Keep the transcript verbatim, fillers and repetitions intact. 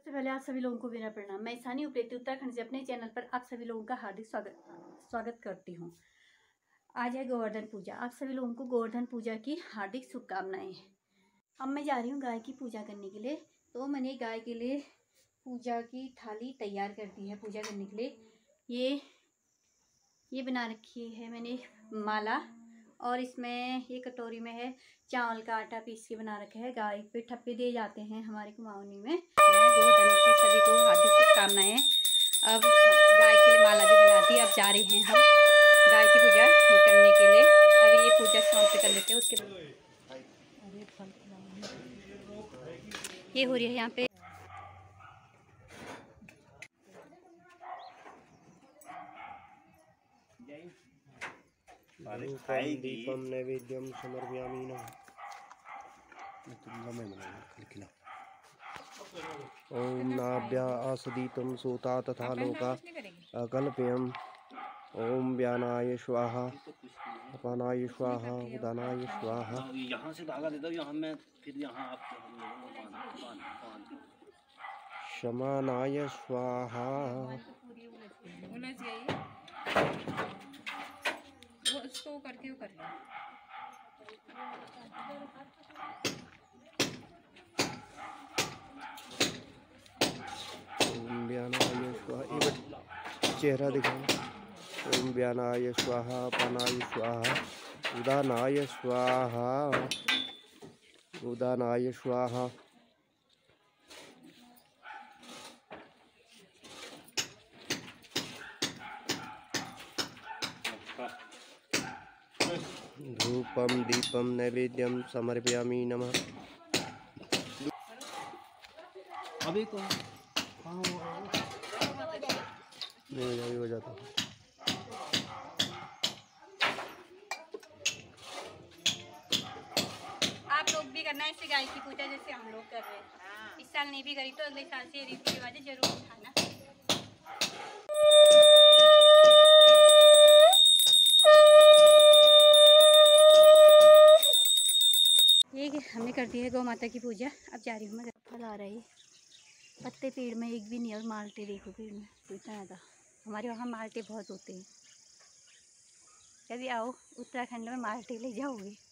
सबसे पहले आप सभी लोगों को मेरा प्रणाम। मैं ईशानी उप्रेती उत्तराखंड से अपने चैनल पर आप सभी लोगों का हार्दिक स्वागत स्वागत करती हूँ। आज है गोवर्धन पूजा। आप सभी लोगों को गोवर्धन पूजा की हार्दिक शुभकामनाएं। अब मैं जा रही हूँ गाय की पूजा करने के लिए। तो मैंने गाय के लिए पूजा की थाली तैयार कर दी है। पूजा करने के लिए ये ये बना रखी है मैंने माला, और इसमें ये कटोरी में है चावल का आटा पीस के बना रखा है। गाय पे ठप्पे दिए जाते हैं हमारे कुमाऊनी में। गोवर्धन की सभी को हार्दिक शुभकामनाएं। अब गाय के लिए माला भी बना दी। अब जा रहे हैं हम गाय की पूजा करने के लिए। अब ये पूजा समाप्त कर लेते हैं। उसके बाद ये हो रही है यहाँ पे दीपम नैवेद्यम समर्पयामि नमः। ओम नाभ्या आसदीतम सोता तथा लोका अकल्पयम्। ओम व्यानाय स्वाहा अपानाय स्वाहा उदानाय स्वाहा। यहाँ से धागा दे दो, यहाँ मैं फिर यहाँ आप शमानाय स्वाहा। वो उसको करके वो कर लो। ओम व्यानाय स्वाहा। एक चेहरा दिखाओ। ओम व्यानाय स्वाहा अपानाय स्वाहा उदानाय स्वाहा उदानाय स्वाहा। धूपम दीपम नैवेद्यम समर्पयामि नमः। अभी तो नहीं हो जाता। आप लोग भी करना है ऐसे गाय की पूजा जैसे हम लोग कर रहे हैं। इस साल नहीं भी करी तो अगले साल से रीति रिवाज जरूर उठाना। ये हमने कर दी है गौ माता की पूजा। अब जा रही हूँ मैं। फल आ रहा है, पत्ते पेड़ में एक भी नहीं, और माल्टे देखो पेड़ में तो इतना ज़्यादा। हमारे वहाँ माल्टे बहुत होते हैं। कभी आओ उत्तराखंड में माल्टे ले जाओगे।